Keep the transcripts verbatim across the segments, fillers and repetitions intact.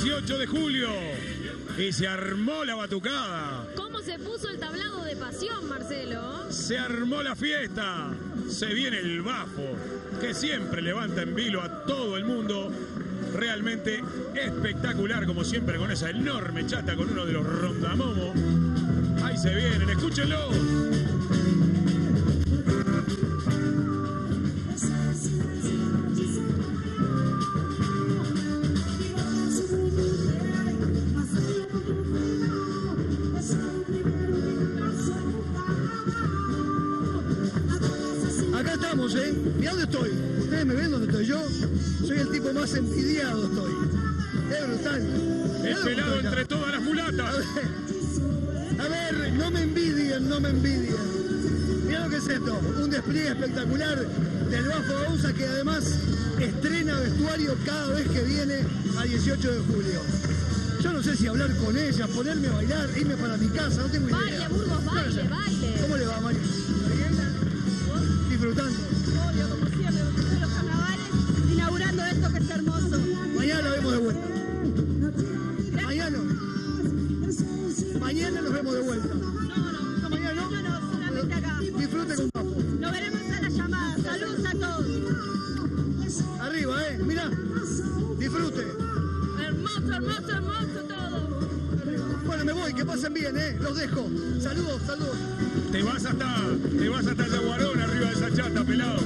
dieciocho de julio. Y se armó la batucada. ¿Cómo se puso el tablado de pasión, Marcelo? Se armó la fiesta. Se viene el bafo, que siempre levanta en vilo a todo el mundo. Realmente espectacular, como siempre, con esa enorme chata, con uno de los rondamomo. Ahí se vienen, escúchenlo. Acá estamos, ¿eh? Mirá dónde estoy. Ustedes me ven dónde estoy yo. Soy el tipo más envidiado, estoy. Es brutal. El pelado entre todas las mulatas. A ver, a ver, no me envidien, no me envidien. Mirá lo que es esto. Un despliegue espectacular del Bafo Daunza, que además estrena vestuario cada vez que viene a dieciocho de julio. Yo no sé si hablar con ella, ponerme a bailar, irme para mi casa, no tengo idea. Baile, Burgos, baile, baile. ¿Cómo le va, María? Disfrutando. Obvio, como siempre, de los carnavales, inaugurando esto que es hermoso. Mañana lo vemos de vuelta. Mañana. Mañana nos vemos de vuelta. No, no, como Mañana no. no, no, solamente acá. Disfrute con Bafo. Nos veremos en la llamada. Saludos a todos. Arriba, eh. Mirá. Disfrute. Hermoso, hermoso, hermoso todo. Bueno, me voy, que pasen bien, eh. Los dejo. Saludos, saludos. Te vas hasta, te vas hasta Yaguarón arriba de esa chata, pelado.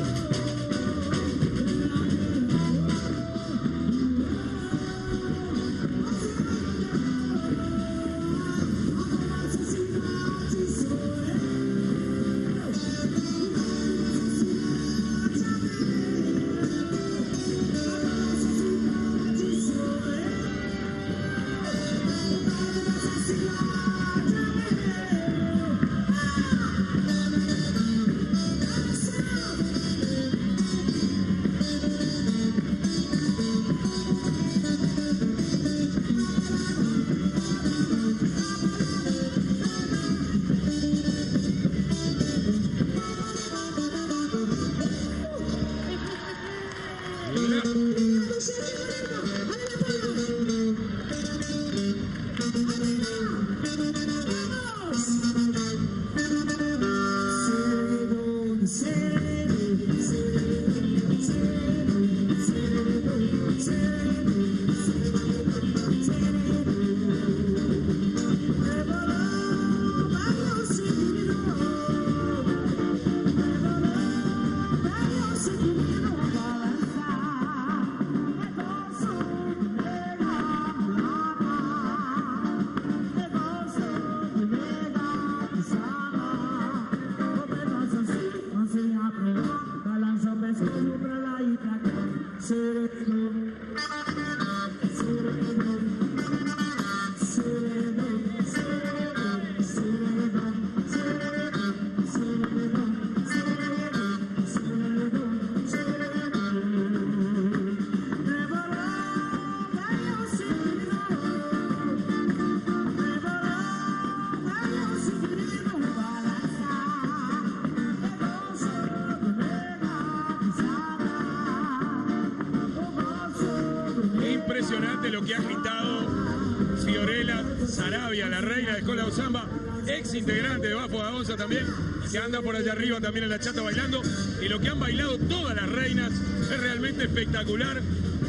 Impresionante lo que ha agitado Fiorella Saravia, la reina de Escola Zamba, ex integrante de Bafo Daunza también, que anda por allá arriba también en la chata bailando. Y lo que han bailado todas las reinas es realmente espectacular.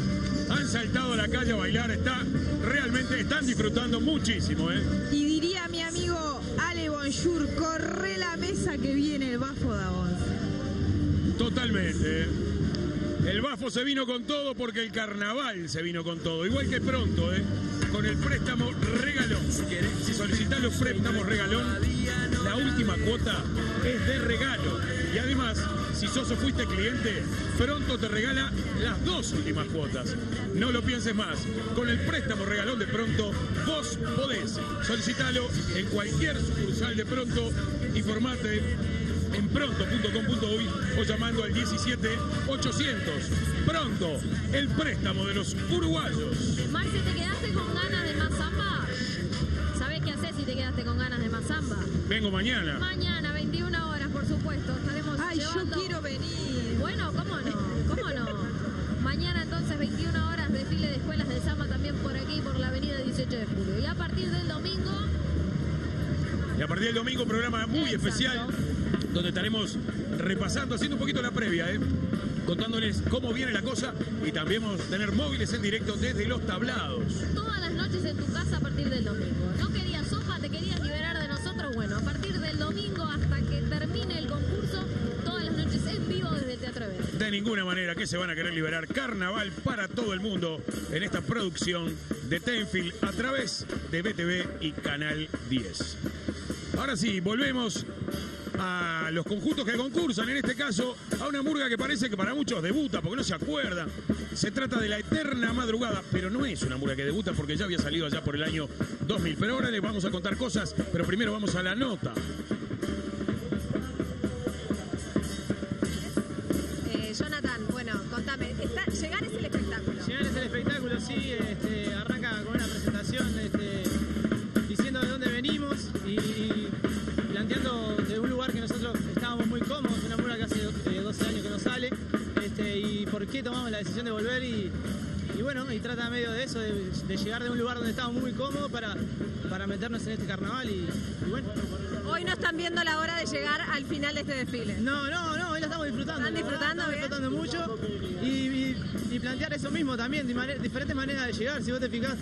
Han saltado a la calle a bailar, está realmente están disfrutando muchísimo, ¿eh? Y diría mi amigo Ale Bonjour, corre la mesa que viene el Bafo Daunza. Totalmente, ¿eh? El Bafo se vino con todo porque el carnaval se vino con todo. Igual que pronto, ¿eh? Con el préstamo regalón. Si solicitas los préstamos regalón, la última cuota es de regalo. Y además, si sos o fuiste cliente, pronto te regala las dos últimas cuotas. No lo pienses más. Con el préstamo regalón de Pronto, vos podés. Solicitalo en cualquier sucursal de Pronto. Informate en pronto punto com punto uy o llamando al diecisiete ochocientos. Pronto, el préstamo de los uruguayos. Marce, ¿te quedaste con ganas de más samba? ¿Sabés qué haces si te quedaste con ganas de más samba? Vengo mañana. Mañana, veintiuna horas, por supuesto. Estaremos Ay, llevando... yo quiero venir. Bueno, ¿cómo no? ¿Cómo no? Mañana entonces, veintiuna horas, desfile de escuelas de samba también por aquí, por la de julio. Y a partir del domingo... Y a partir del domingo, programa muy Exacto. especial, donde estaremos repasando, haciendo un poquito la previa, ¿eh? contándoles cómo viene la cosa, y también vamos a tener móviles en directo desde los tablados. Todas las noches en tu casa a partir del domingo. ¿No querías sopa? ¿Te querías liberar de nosotros? Bueno, a partir del domingo hasta que termine el concurso, todas las noches en vivo desde el Teatro Evento. De ninguna manera que se van a querer liberar. Carnaval para todo el mundo en esta producción de Tenfield a través de B T V y Canal diez. Ahora sí, volvemos a los conjuntos que concursan, en este caso a una murga que parece que para muchos debuta porque no se acuerdan. Se trata de La Eterna Madrugada, pero no es una murga que debuta porque ya había salido allá por el año dos mil. Pero ahora les vamos a contar cosas, pero primero vamos a la nota. Eh, Jonathan, bueno, contame, está, llegar es el espectáculo. Llegar es el espectáculo, sí, este, arranca con una presentación este, diciendo de dónde venimos y planteando de un lugar que nosotros estábamos muy cómodos, una murga que hace eh, doce años que no sale, este, y por qué tomamos la decisión de volver y, y bueno, y trata medio de eso, de, de llegar de un lugar donde estábamos muy cómodos para, para meternos en este carnaval y, y bueno. Hoy no están viendo la hora de llegar al final de este desfile. No, no, no, hoy lo estamos disfrutando. ¿Están disfrutando Estamos bien? disfrutando mucho y, y, y plantear eso mismo también, de mane- diferentes maneras de llegar, si vos te fijás.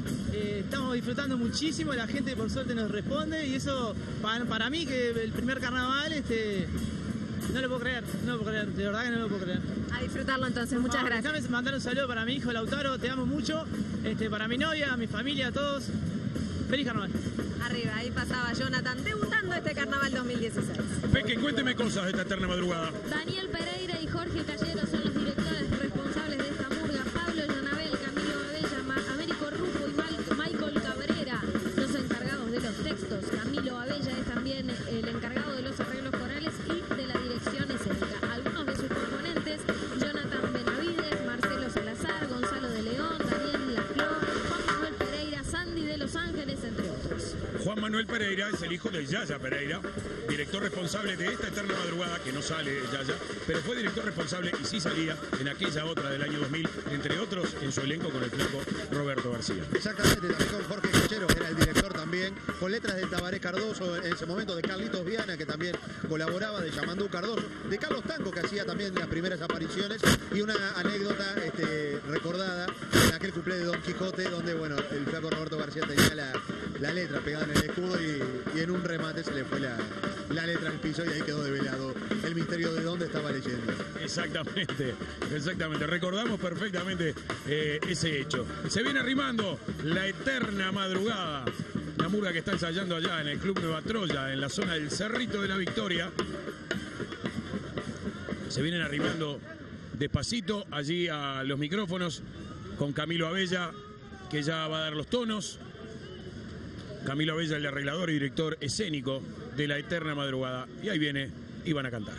Eh, estamos disfrutando muchísimo, la gente por suerte nos responde y eso para, para mí que el primer carnaval este, no lo puedo creer, no lo puedo creer, de verdad que no lo puedo creer. A disfrutarlo entonces, muchas Ah, gracias. Déjame mandar un saludo para mi hijo Lautaro, te amo mucho, este, para mi novia, mi familia, a todos. Feliz carnaval. Arriba, ahí pasaba Jonathan debutando este carnaval dos mil dieciséis. Peque, cuénteme cosas de esta Eterna Madrugada. Daniel Pereira y Jorge Callero son los directores responsables de esta murga. Pablo Yanabel, Camilo Abella, Ma- Américo Rufo y Mal- Michael Cabrera, los encargados de los textos. Camilo Abella es también el encargado de los arreglos corales y de la dirección escénica. Algunos de sus componentes: Jonathan Benavides, Marcelo Salazar, Gonzalo de León, Daniel Lacló, Juan Manuel Pereira, Sandy de Los Ángeles, entre otros. Juan Manuel Pereira es el hijo de Yaya Pereira, director responsable de esta Eterna Madrugada, que no sale de Yaya, pero fue director responsable y sí salía en aquella otra del año dos mil, entre otros en su elenco con el flaco Roberto García. Exactamente, también con Jorge Cachero, que era el director también, con letras de Tabaré Cardoso, en ese momento de Carlitos Viana, que también colaboraba, de Yamandú Cardoso, de Carlos Tanco, que hacía también las primeras apariciones, y una anécdota este, recordada en aquel cuplé de Don Quijote, donde bueno, el flaco Roberto García tenía la, la letra pegada en el escudo y, y en un remate se le fue la, la letra al piso y ahí quedó develado el misterio de dónde estaba leyendo. Exactamente, exactamente. Recordamos perfectamente eh, ese hecho. Se viene arrimando La Eterna Madrugada, la murga que está ensayando allá en el Club Nueva Troya, en la zona del Cerrito de la Victoria. Se vienen arrimando despacito allí a los micrófonos con Camilo Abella, que ya va a dar los tonos. Camilo Abella, el arreglador y director escénico de La Eterna Madrugada. Y ahí viene y van a cantar.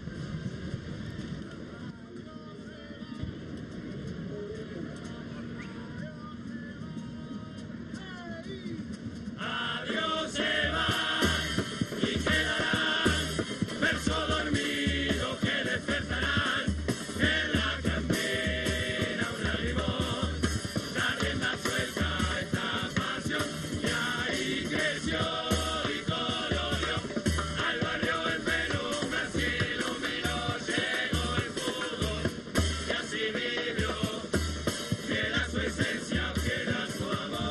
Adiós se van y quedarán verso dormido que despertarán en la cantina un limón, la rienda suelta a esta pasión y ahí creció y coloreó al barrio en penumbras y iluminó, llegó el fútbol y así vivió, queda su esencia, queda su amor.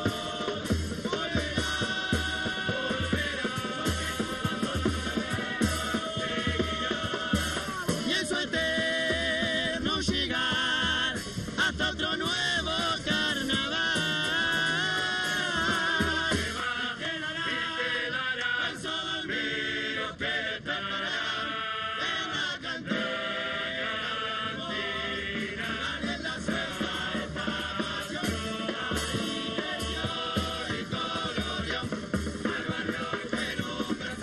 Y en su eterno llegar hasta otro nuevo carnaval. Y quedará el sol dormido que despertará en la cantina. En la suelta esta pasión, así creció y coloreó al barrio en penumbras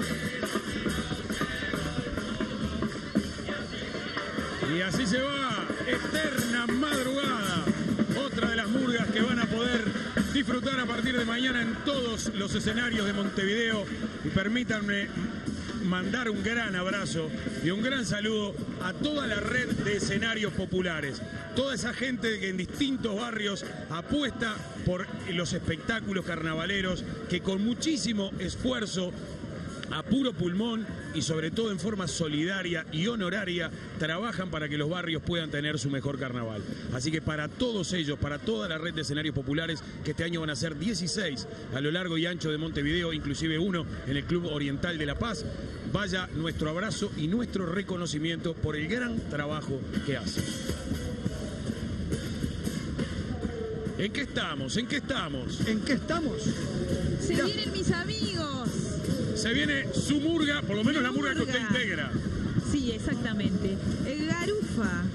Y así se va, Eterna Madrugada, otra de las murgas que van a poder disfrutar a partir de mañana en todos los escenarios de Montevideo. Y permítanme mandar un gran abrazo y un gran saludo a toda la red de escenarios populares. Toda esa gente que en distintos barrios apuesta por los espectáculos carnavaleros, que con muchísimo esfuerzo, a puro pulmón y sobre todo en forma solidaria y honoraria, trabajan para que los barrios puedan tener su mejor carnaval. Así que para todos ellos, para toda la red de escenarios populares, que este año van a ser dieciséis a lo largo y ancho de Montevideo, inclusive uno en el Club Oriental de La Paz, vaya nuestro abrazo y nuestro reconocimiento por el gran trabajo que hacen. ¿En qué estamos? ¿En qué estamos? ¿En qué estamos? Se Mirá. vienen mis amigos. Se viene su murga, por lo menos la murga que usted integra. Sí, exactamente. El Garufa.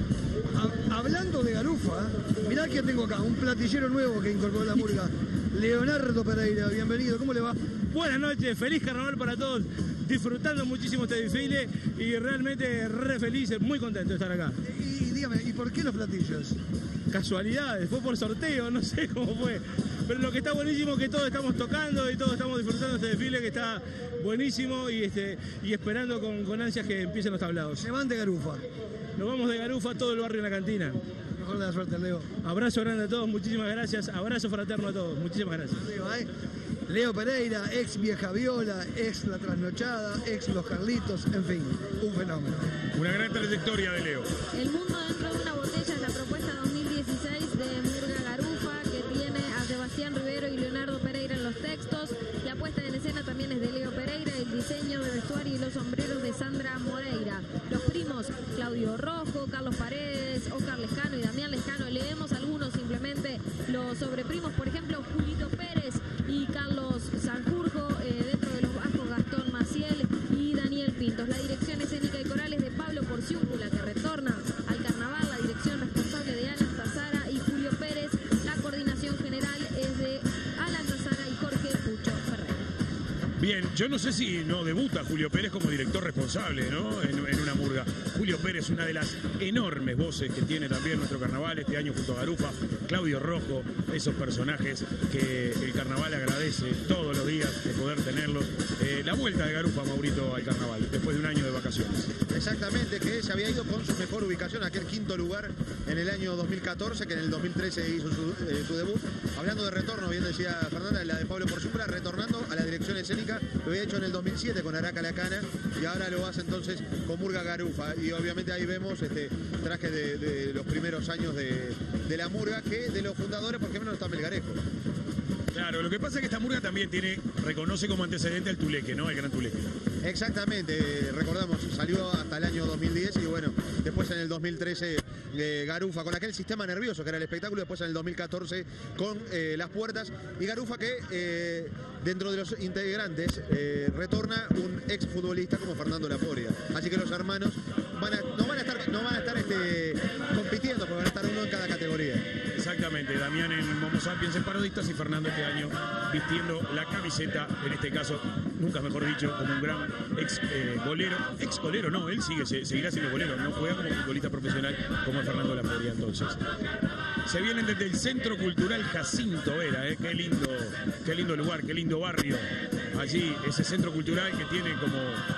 Ha- hablando de garufa, mirá que tengo acá, un platillero nuevo que incorporó la murga. Leonardo Pereira, bienvenido, ¿cómo le va? Buenas noches, feliz carnaval para todos, disfrutando muchísimo este desfile y realmente re feliz, muy contento de estar acá. Y, y dígame, ¿y por qué los platillos? Casualidades, fue por sorteo, no sé cómo fue, pero lo que está buenísimo es que todos estamos tocando y todos estamos disfrutando de este desfile que está buenísimo y, este, y esperando con, con ansias que empiecen los tablados. Se van de garufa. Nos vamos de Garufa a todo el barrio en la cantina. Mejor de la suerte, Leo. Abrazo grande a todos, muchísimas gracias, abrazo fraterno a todos, muchísimas gracias. Arriba, ¿eh? Leo Pereira, ex Vieja Viola, ex La Trasnochada, ex Los Carlitos, en fin, un fenómeno. Una gran trayectoria de Leo. El mundo dentro de una botella es la propuesta dos mil dieciséis de Murga Garufa, que tiene a Sebastián Rivero y Leonardo Pereira en los textos. La puesta en escena también es de Leo Pereira, el diseño de vestuario y los sombreros de Sandra Moreira. Los primos Claudio Rojo, Carlos Paredes, Oscar Lescano y Damián Lescano. Leemos algunos simplemente. Los sobreprimos, por ejemplo, Julito Pérez y Carlos Sanjurjo, eh, dentro de los bajos Gastón Maciel y Daniel Pintos. La dirección escénica y corales de Pablo Porciúncula, que retorna al carnaval. La dirección responsable de Alan Tazara y Julio Pérez. La coordinación general es de Alan Tazara y Jorge Pucho Ferrer. Bien, yo no sé si no debuta Julio Pérez como director responsable, ¿no? En, en una murga. Julio Pérez, una de las enormes voces que tiene también nuestro carnaval este año junto a Garufa. Claudio Rojo, esos personajes que el carnaval agradece todos los días de poder tenerlos. Eh, la vuelta de Garufa, Maurito, al carnaval, después de un año de vacaciones. Exactamente, que se había ido con su mejor ubicación, aquel quinto lugar en el año dos mil catorce, que en el dos mil trece hizo su, eh, su debut. Hablando de retorno, bien decía Fernanda, la de Pablo Porciúncula, retornando a la dirección escénica, lo había hecho en el dos mil siete con Araca Lacana y ahora lo hace entonces con Murga Garufa. Y obviamente ahí vemos este traje de, de los primeros años de, de la murga, que de los fundadores, por ejemplo, no está Melgarejo. Claro, lo que pasa es que esta murga también tiene, reconoce como antecedente al Tuleque, ¿no? El Gran Tuleque. Exactamente, recordamos, salió hasta el año dos mil diez y bueno, después en el dos mil trece eh, Garufa con aquel sistema nervioso que era el espectáculo, después en el dos mil catorce con eh, Las Puertas y Garufa que eh, dentro de los integrantes eh, retorna un ex futbolista como Fernando Laporia. Así que los hermanos van a, no van a estar, no van a estar este, compitiendo, porque van a estar uno en cada categoría. Exactamente, Damián en Momo Sapiens en Parodistas y Fernando este año vistiendo la camiseta, en este caso, nunca mejor dicho, como un gran ex eh, golero, ex golero, no, él sigue, se, seguirá siendo golero, no juega como futbolista profesional como es Fernando Laporia entonces. Se vienen desde el Centro Cultural Jacinto Vera, eh, qué lindo, qué lindo lugar, qué lindo barrio. Allí, ese centro cultural que tiene como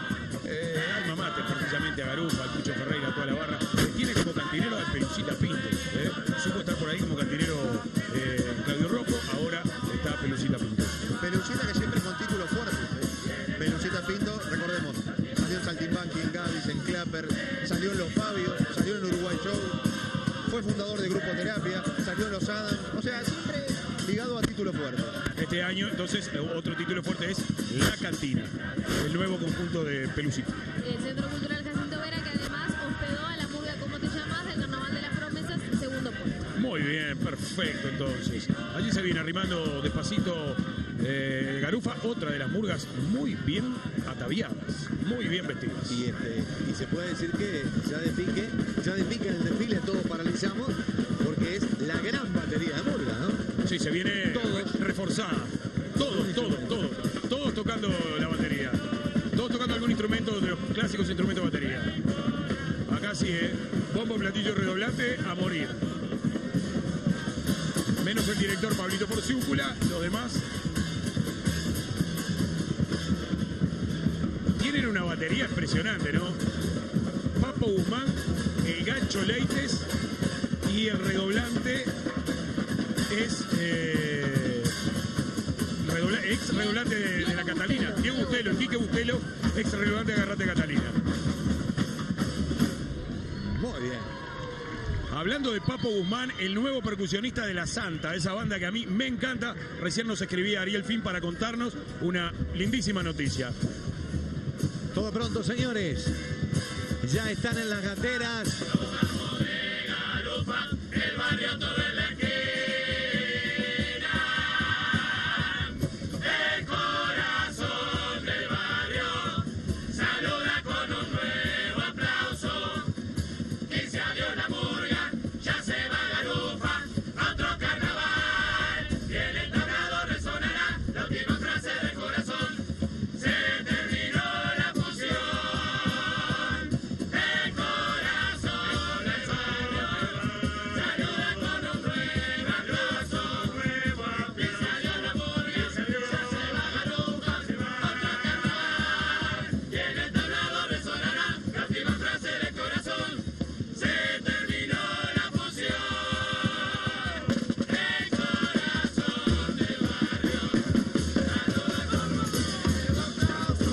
eh, alma mater precisamente a Garufa, al Pucho Ferreira, a toda la barra, que tiene como cantinero a Pelucita Pinto. Eh. Supo estar por ahí como cantinero eh, Claudio Rojo, ahora está Pelucita Pinto. Pelucita que siempre con títulos fuertes. ¿eh? Pelucita Pinto, recordemos, salió en Saltimbanqui, en Gavis, en Clapper, salió en Los Fabios, salió en Uruguay Show, fue fundador de Grupo Terapia, salió en Los Adam, o sea, siempre ligado a títulos fuertes. Este año, entonces, otro título fuerte es La Cantina, el nuevo conjunto de Pelucita. El Centro Cultural Jacinto Vera, que además hospedó a la murga Como Te Llamas del Carnaval de las Promesas, segundo puesto. Muy bien, perfecto entonces. Allí se viene arrimando despacito eh, Garufa, otra de las murgas muy bien ataviadas, muy bien vestidas. Y, este, y se puede decir que ya de pique, ya de pique en el desfile todos paralizamos, porque es la gran batería de murga, ¿no? Sí, se viene todos reforzada. Todos, todos, todos. Todos tocando la batería. Todos tocando algún instrumento de los clásicos instrumentos de batería. Acá sí, ¿eh? Bombo, platillo, redoblante, a morir. Menos el director Pablito Porciúncula, los demás tienen tiene una batería impresionante, ¿no? Papo Guzmán, el Gancho Leites y el redoblante es eh, redobla, ex redoblante de, de la Catalina, Diego Bustelo, Quique Bustelo, ex redoblante de Agarrate Catalina. Muy bien. Hablando de Papo Guzmán, el nuevo percusionista de La Santa, esa banda que a mí me encanta. Recién nos escribía Ariel Fin para contarnos una lindísima noticia. Todo pronto, señores. Ya están en las gateras. El barrio todo en la esquina. El corazón del barrio saluda con un nuevo aplauso. Dice adiós la murga, ya se va Garufa a otro carnaval. Y en el tablado resonará la última frase del corazón. Se terminó la fusión. El corazón del barrio saluda con un nuevo aplauso. Dice adiós la murga, ya se va Garufa a otro carnaval. Y en el tablado resonará la última frase del corazón. Se terminó la fusión. El corazón del barrio saluda con un nuevo aplauso.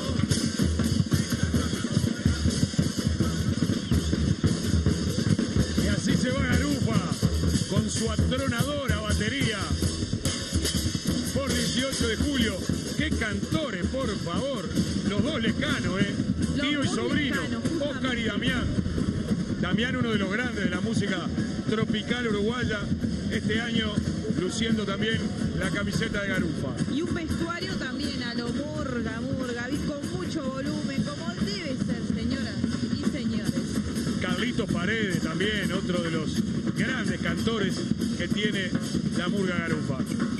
Y así se va Garufa con su atronadora batería por dieciocho de julio. ¡Qué cantores, por favor! Los dos lecanos, ¿eh? Los Tío y dos sobrino, lecanos, justamente. Oscar y Damián. Damián, uno de los grandes de la música tropical uruguaya, este año luciendo también la camiseta de Garufa. Y un vestuario también a lo murga, murga, y con mucho volumen, como debe ser, señoras y señores. Carlitos Paredes también, otro de los grandes cantores que tiene la murga Garufa.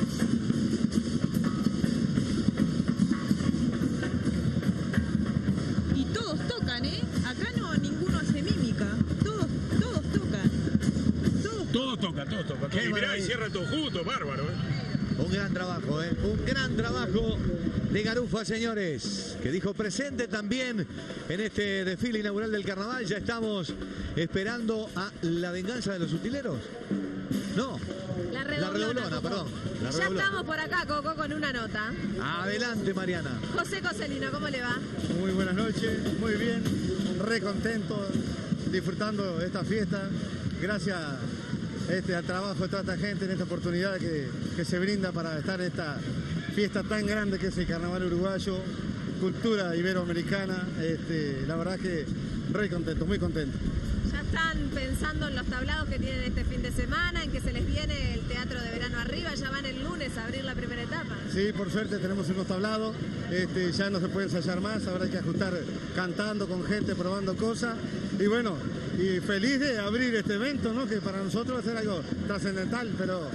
Y todos tocan, ¿eh? Acá no, ninguno hace mímica. Todos, todos tocan. Todos. Todo toca, todo toca. Qué Y mirá, y maravilla. cierran todo juntos, bárbaro, ¿eh? Un gran trabajo, ¿eh? Un gran trabajo de Garufa, señores, que dijo presente también en este desfile inaugural del carnaval. Ya estamos esperando a la venganza de los utileros. No, La la redoblona, redoblona, Coco. perdón. La Ya redoblona. estamos por acá, Coco, con una nota. Adelante, Mariana. José Coselino, ¿cómo le va? Muy buenas noches, muy bien, re contento, disfrutando esta fiesta. Gracias este, al trabajo de toda esta gente en esta oportunidad que, que se brinda para estar en esta fiesta tan grande que es el carnaval uruguayo, cultura iberoamericana. Este, la verdad que re contento, muy contento. Ya están pensando en los tablados que tienen este fin de semana, en que se les viene el teatro de verano arriba, ya van el lunes a abrir la primera etapa. Sí, por suerte tenemos unos tablados, este, ya no se puede ensayar más, ahora hay que ajustar cantando con gente, probando cosas. Y bueno, y feliz de abrir este evento, ¿no? Que para nosotros va a ser algo trascendental, pero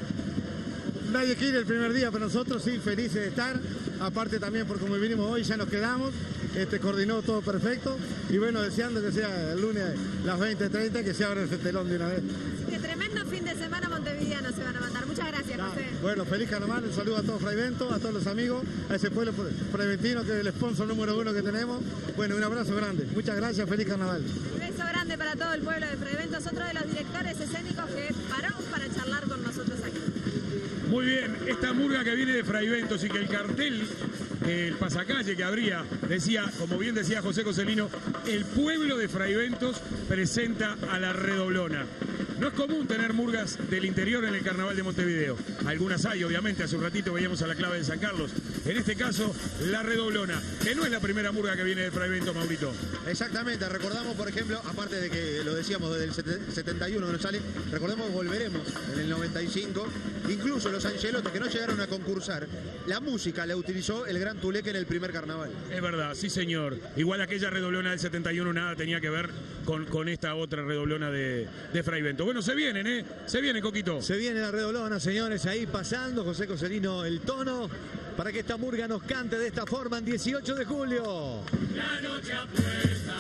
nadie quiere el primer día, pero nosotros sí, felices de estar. Aparte también por como vinimos hoy, ya nos quedamos, este, coordinó todo perfecto. Y bueno, deseando que sea el lunes las veinte treinta, que se abra ese telón de una vez. Qué tremendo fin de semana montevideano se van a mandar. Muchas gracias, José. Bueno, feliz carnaval, un saludo a todos Fraivento, a todos los amigos, a ese pueblo fraiventino que es el sponsor número uno que tenemos. Bueno, un abrazo grande, muchas gracias, feliz carnaval. Un beso grande para todo el pueblo de Fraivento, es otro de los directores escénicos que paró para charlar con nosotros aquí. Muy bien, esta murga que viene de Fraiventos y que el cartel, el pasacalle que habría, decía, como bien decía José Coselino, el pueblo de Fraiventos presenta a la redoblona. No es común tener murgas del interior en el carnaval de Montevideo. Algunas hay, obviamente, hace un ratito veíamos a la clave de San Carlos. En este caso, la redoblona, que no es la primera murga que viene de Fraiventos, Maurito. Exactamente, recordamos, por ejemplo, aparte de que lo decíamos desde el setenta y uno que nos sale, recordemos Volveremos en el noventa y cinco, incluso los Angelotes que no llegaron a concursar, la música la utilizó el Gran Tuleque en el primer carnaval. Es verdad, sí señor. Igual aquella redoblona del setenta y uno nada tenía que ver con, con esta otra redoblona de, de Fraiventos. Bueno, se vienen, ¿eh? Se viene, Coquito. Se viene la redoblona, señores, ahí pasando, José Coselino, el tono, para que esta murga nos cante de esta forma en dieciocho de julio. La noche apuesta,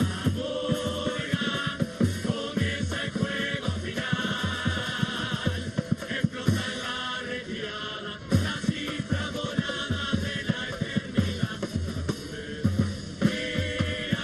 murga, comienza el juego final. Explota en la retirada, la cifra dorada de la eternidad. Mira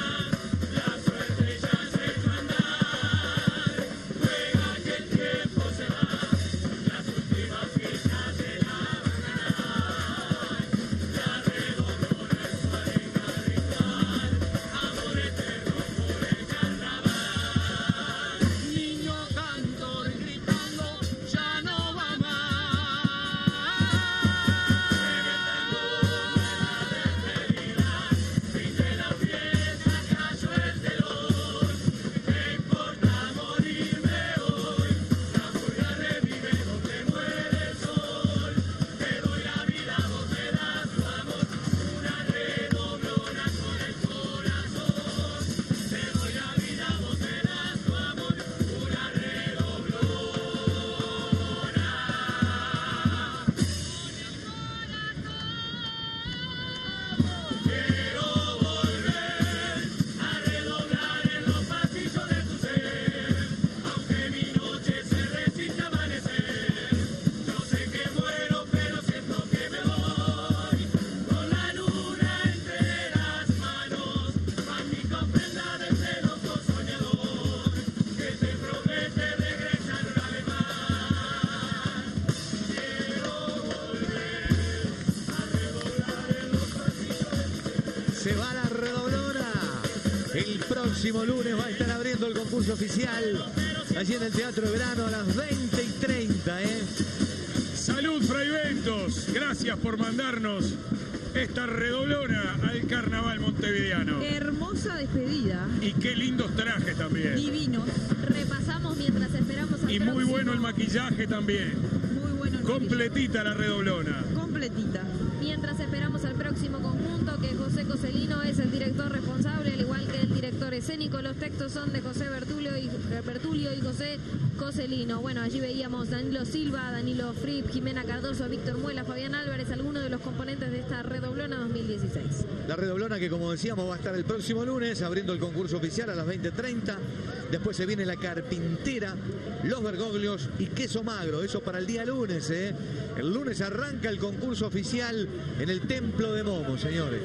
próximo lunes va a estar abriendo el concurso oficial allí en el Teatro de Verano a las veinte y treinta. ¿eh? Salud, Fraiventos. Gracias por mandarnos esta redoblona al carnaval montevideano. Hermosa despedida. Y qué lindos trajes también. Divinos. Repasamos mientras esperamos al Y muy próximo. bueno el maquillaje también. Muy bueno. el Completita la redoblona. maquillaje. Completita. Mientras esperamos al próximo conjunto, que José Coselino es el director responsable, al igual que el director escénico. Los textos son de José Bertulio y, Bertulio y José Coselino. Bueno, allí veíamos Danilo Silva, Danilo Fripp, Jimena Cardoso, Víctor Muela, Fabián Álvarez, algunos de los componentes de esta redoblona dos mil dieciséis. La redoblona que, como decíamos, va a estar el próximo lunes abriendo el concurso oficial a las veinte treinta. Después se viene la carpintera, los bergoglios y queso magro. Eso para el día lunes. ¿eh? El lunes arranca el concurso oficial en el Templo de Momo, señores.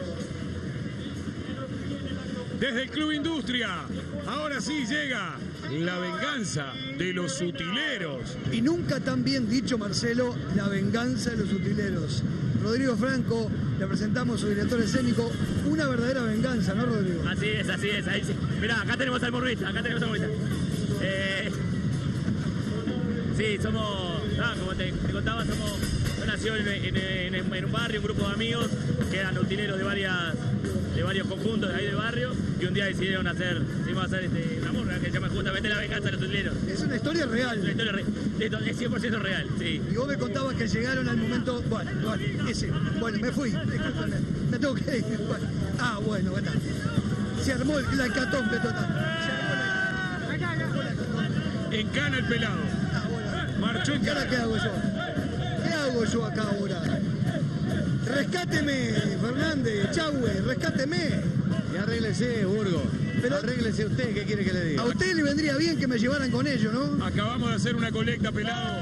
Desde el Club Industria, ahora sí llega la venganza de los utileros. Y nunca tan bien dicho, Marcelo, la venganza de los utileros. Rodrigo Franco, le presentamos su director escénico. Una verdadera venganza, ¿no, Rodrigo? Así es, así es. Ahí sí. Mirá, acá tenemos al murguista, acá tenemos al murguista. Eh, sí, somos, ah, como te, te contaba, somos, yo nació en, en, en, en un barrio, un grupo de amigos que eran utileros de varias de varios conjuntos de ahí del barrio, y un día decidieron hacer, decidimos hacer este, una murga que se llama justamente La Venganza de los Utileros. Es una historia real. Es una historia re, es cien por ciento real, sí. Y vos me contabas que llegaron al momento, bueno, bueno, ese, bueno, me fui, discúlpenme, me tengo que ir, bueno. Ah, bueno, bueno. Se armó el, la hecatombe total. Se armó la... En cana el pelado. Ah, bueno. Marchó en ¿Y ahora cana. qué hago yo? ¿Qué hago yo acá ahora? Rescáteme, Fernández, Chahue, rescáteme. Y arréglese, Burgo. Pero arréglese usted, ¿qué quiere que le diga? A usted le vendría bien que me llevaran con ellos, ¿no? Acabamos de hacer una colecta, pelado.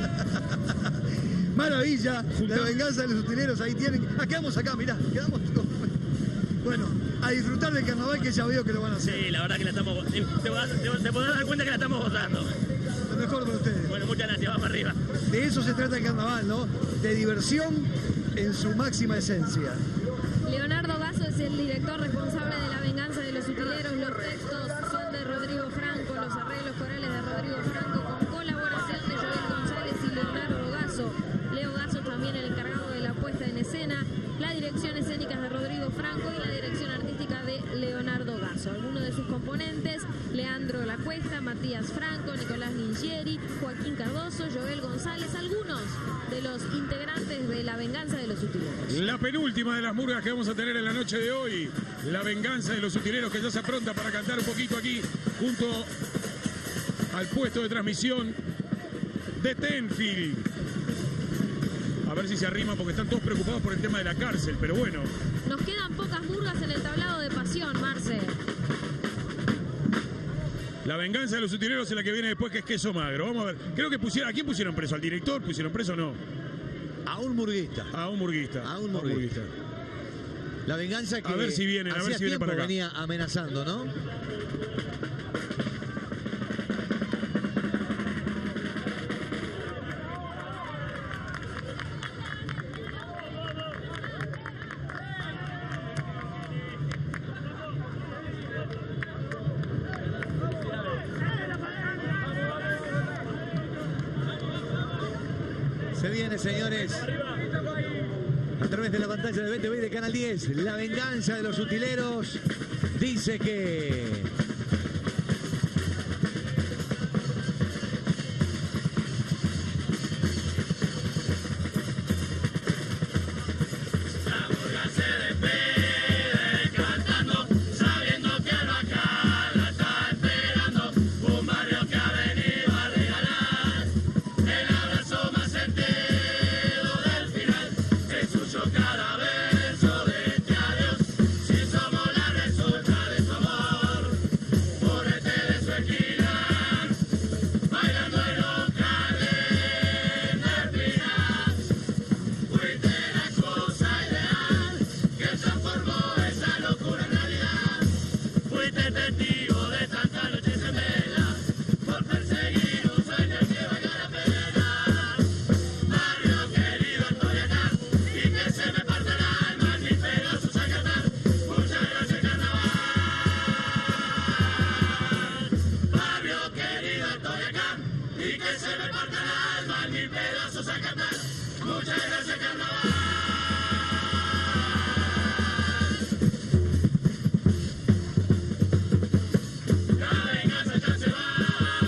Maravilla, la venganza de los utileros, ahí tienen. Ah, quedamos acá, mirá, quedamos. Bueno, a disfrutar del carnaval, que ya veo que lo van a hacer. Sí, la verdad que la estamos, te, te, te podrás dar cuenta que la estamos gozando. Lo mejor para ustedes. Bueno, muchas gracias, vamos arriba. De eso se trata el carnaval, ¿no? De diversión en su máxima esencia. Leonardo Gasso es el director responsable de La Venganza de los Utileros. Los textos son de Rodrigo Franco, los arreglos corales de Rodrigo Franco, con colaboración de Joel González y Leonardo Gasso. Leo Gasso también el encargado de la puesta en escena, la dirección escénica es de Rodrigo Franco y la dirección artística de Leonardo Gasso. Algunos de sus componentes: Leandro La Cuesta, Matías Franco, Nicolás Lingieri, Joaquín Cardoso, Joel González, algunos de los integrantes de La Venganza de los Utileros. La penúltima de las murgas que vamos a tener en la noche de hoy. La Venganza de los Utileros, que ya se apronta para cantar un poquito aquí junto al puesto de transmisión de Tenfield. A ver si se arriman porque están todos preocupados por el tema de la cárcel, pero bueno. Nos quedan pocas murgas en el tablado de pasión, Marce. La Venganza de los Utileros es la que viene después, que es queso magro. Vamos a ver. Creo que pusieron, ¿a quién pusieron preso? ¿Al director? ¿Pusieron preso o no? A un murguista. A un murguista. A un murguista. La venganza que a ver si vienen, a ver si vienen para acá. Venía amenazando, ¿no? Se viene, señores, a través de la pantalla de B T V de Canal diez, La Venganza de los Utileros dice que... vamos a cantar. Muchas gracias, carnaval. La venganza ya se va.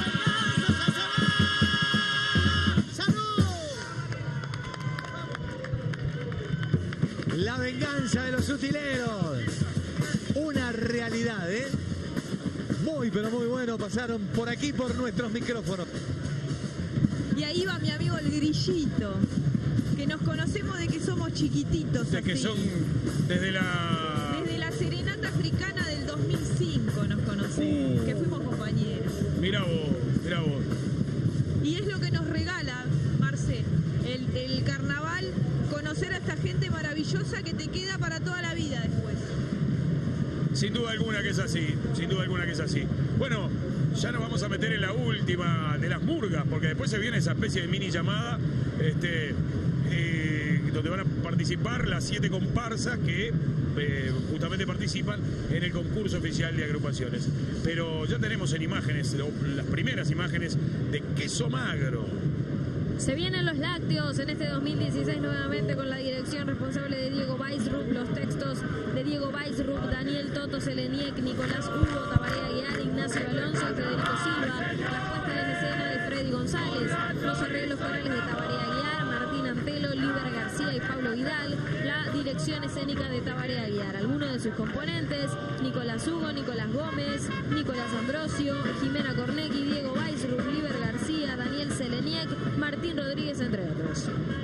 La venganza de los utileros. Una realidad, ¿eh? Muy, pero muy bueno. Pasaron por aquí por nuestros micrófonos. Y ahí va mi amigo el Grillito, que nos conocemos de que somos chiquititos. De que así. son desde la... Desde la Serenata Africana del dos mil cinco nos conocemos, Uh. que fuimos compañeros. Mirá vos, mirá vos. Y es lo que nos regala, Marce, el, el carnaval, conocer a esta gente maravillosa que te queda para toda la vida después. Sin duda alguna que es así, sin duda alguna que es así. Bueno, ya nos vamos a meter en la última de las murgas, porque después se viene esa especie de mini llamada, este, eh, donde van a participar las siete comparsas que eh, justamente participan en el concurso oficial de agrupaciones. Pero ya tenemos en imágenes, lo- las primeras imágenes de Queso Magro. Se vienen los lácteos en este dos mil dieciséis nuevamente con la dirección responsable de Diego Weisrup, los textos de Diego Weisrup, Daniel Toto Seleniek, Nicolás Hugo, Tabaré Aguiar, Ignacio Alonso, Federico Silva, la puesta en escena de Freddy González, los arreglos corales de Tabaré Aguiar, Martín Antelo, Liber García y Pablo Vidal, la dirección escénica de Tabaré Aguiar, algunos de sus componentes, Nicolás Hugo, Nicolás Gómez, Nicolás Ambrosio, Jimena Cornecchi, Diego Weisrup, Liber García, Daniel Seleniek, Martín Rodríguez, entre otros.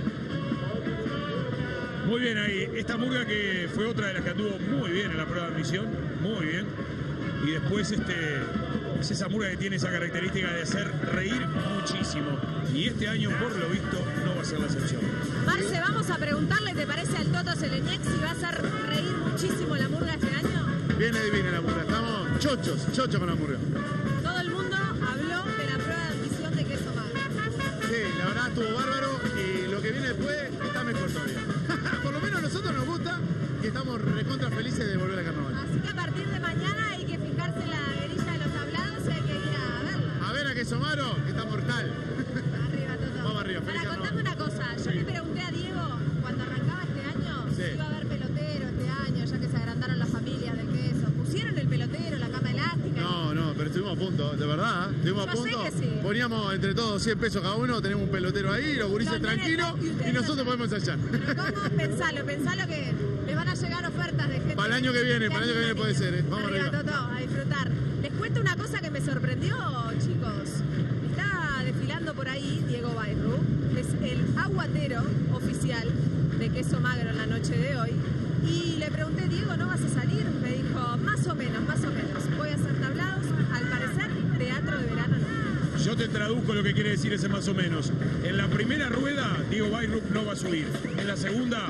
Muy bien ahí, esta murga que fue otra de las que anduvo muy bien en la prueba de admisión, muy bien. Y después este, es esa murga que tiene esa característica de hacer reír muchísimo. Y este año, por lo visto, no va a ser la excepción. Marce, vamos a preguntarle, ¿te parece al Toto Seleniek si va a hacer reír muchísimo la murga este año? Viene divina la murga, estamos chochos, chochos con la murga. Todo el mundo habló de la prueba de admisión de Queso Magro. Sí, la verdad estuvo bárbaro y lo que viene después está mejor todavía. Por lo menos a nosotros nos gusta y estamos recontra felices de volver a carnaval. Así que a partir de mañana hay que fijarse en la grilla de los tablados y hay que ir a verla. A ver a Queso Magro, que está mortal. Arriba, Toto. Vamos arriba, feliz Para, carnaval. contame una cosa. Yo Sí. le pregunté a Diego, cuando arrancaba este año, Sí. si iba a haber pelotero este año, ya que se agrandaron las familias del queso. ¿Pusieron el pelotero, la cama elástica? No, no, pero estuvimos a punto, de verdad, ¿eh? estuvimos Yo a sé punto. que sí. Poníamos entre todos cien pesos cada uno, tenemos un pelotero ahí, los gurises Los nenes tranquilos tranqui- ustedes y nosotros no- podemos ensayar. ¿Cómo? Pensalo, pensalo que les van a llegar ofertas de gente. Para el año que viene, para el año que viene puede ser, ¿eh? Vamos Arriba, arriba. Toto, a disfrutar. Les cuento una cosa que me sorprendió, chicos. Está desfilando por ahí Diego Weisrup, es el aguatero oficial de Queso Magro en la noche de hoy. Y le pregunté, Diego, ¿no vas a salir? Me dijo, más o menos, más o menos. Voy a hacer tablados, al parecer, teatro de verano no. Yo te traduzco lo que quiere decir ese más o menos. En la primera rueda, Diego Weisrup no va a subir. En la segunda,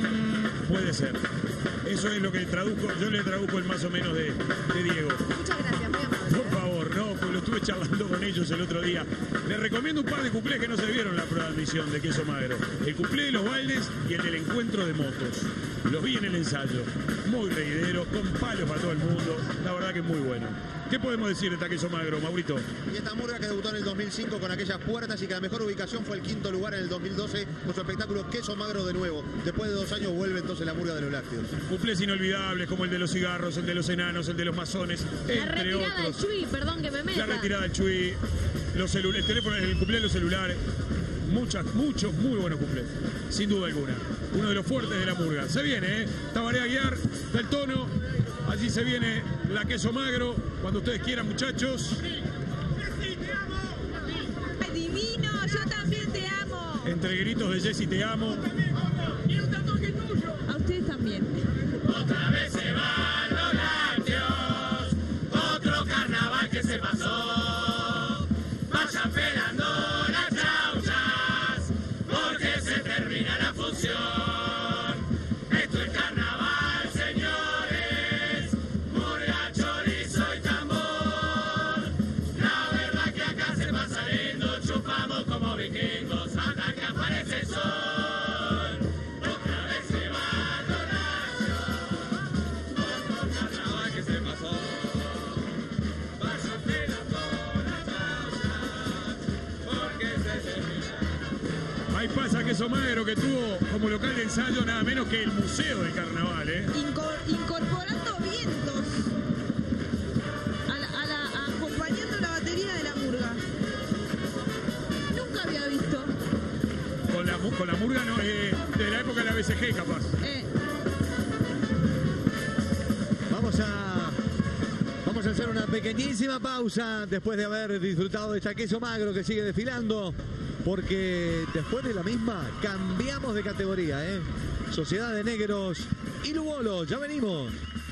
mm, puede ser. Eso es lo que traduzco. Yo le traduzco el más o menos de, de Diego. Muchas gracias, muy amable. Por favor, no, pues lo estuve charlando con ellos el otro día. Les recomiendo un par de cuplés que no se vieron en la prueba de admisión de Queso Magro. El cuplé de los bailes y el del encuentro de motos. Los vi en el ensayo. Muy reidero, con palos para todo el mundo. La verdad que es muy bueno. ¿Qué podemos decir de esta Queso Magro, Maurito? Y esta murga que debutó en el dos mil cinco con aquellas puertas y que la mejor ubicación fue el quinto lugar en el dos mil doce con su espectáculo Queso Magro de nuevo. Después de dos años vuelve entonces la murga de los lácteos. Cuplés inolvidables como el de los cigarros, el de los enanos, el de los masones, La entre retirada del otros. Chuy, perdón que me meta. La retirada del Chuy, los celulares, el teléfono, el cuplé de los celulares. Muchas, muchos, muy buenos cuplés, sin duda alguna. Uno de los fuertes de la murga. Se viene, ¿eh? Tabaré Aguiar, del tono. Allí se viene la Queso Magro. Cuando ustedes quieran, muchachos. Divino, yo también te amo. Entre gritos de Jessy te amo. A ustedes también. Otra vez se van los lácteos, otro carnaval que se pasó. Vayan pelando las chauchas, porque se termina la función. Esto es carnaval, señores, murga, chorizo y tambor. La verdad que acá se pasa lindo, chupamos como vikingos hasta que aparece el sol. Otra vez se van los lácteos. pasa? Queso Magro, que tuvo como local de ensayo nada menos que el Museo del Carnaval, ¿eh? Inco- incorporando vientos, a la, a la- acompañando la batería de la murga. Nunca había visto. Con la, mu- con la murga no, eh, de la época de la B C G, capaz. Eh, Vamos a, vamos a hacer una pequeñísima pausa después de haber disfrutado de esta Queso Magro que sigue desfilando, porque después de la misma cambiamos de categoría, ¿eh? Sociedad de Negros y Lubolo, ya venimos.